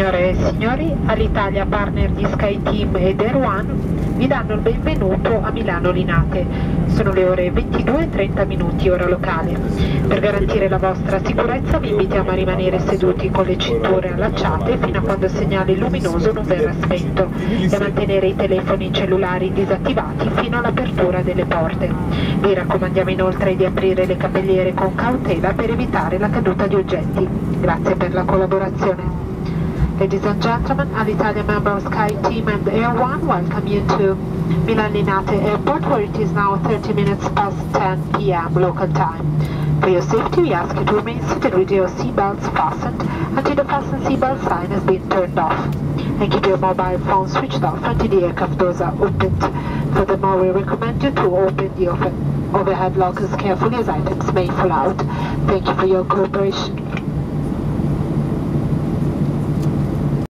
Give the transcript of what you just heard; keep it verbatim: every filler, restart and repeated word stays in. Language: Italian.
Signore e signori, Alitalia, partner di SkyTeam ed Air One, vi danno il benvenuto a Milano Linate. Sono le ore ventidue e trenta minuti, ora locale. Per garantire la vostra sicurezza vi invitiamo a rimanere seduti con le cinture allacciate fino a quando il segnale luminoso non verrà spento e a mantenere i telefoni cellulari disattivati fino all'apertura delle porte. Vi raccomandiamo inoltre di aprire le capelliere con cautela per evitare la caduta di oggetti. Grazie per la collaborazione. Ladies and gentlemen, Alitalia member of SkyTeam and Air One welcome you to Milan Linate Airport, where it is now thirty minutes past ten p m local time. For your safety, we ask you to remain seated with your seatbelts fastened until the fasten seatbelt sign has been turned off, and keep your mobile phone switched off until the aircraft doors are opened. Furthermore, we recommend you to open the overhead lockers carefully as items may fall out. Thank you for your cooperation.